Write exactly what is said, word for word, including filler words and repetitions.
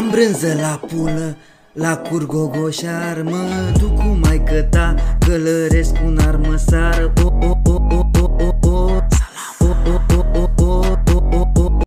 Am brânză la pulă, la Curgogoșar mă duc cu maică ta, călăre